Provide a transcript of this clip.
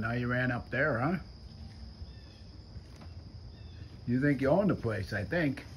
now you ran up there, huh? You think you own the place, I think.